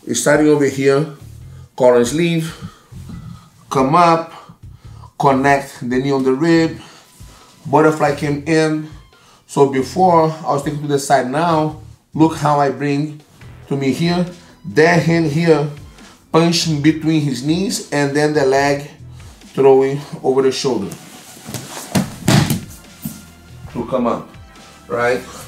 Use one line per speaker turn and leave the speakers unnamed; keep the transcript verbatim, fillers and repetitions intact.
starting over here, collar sleeve, come up, connect the knee on the rib, butterfly came in. So before I was taking to the side, now look how I bring to me here, that hand here, punching between his knees, and then the leg throwing over the shoulder to come up, right?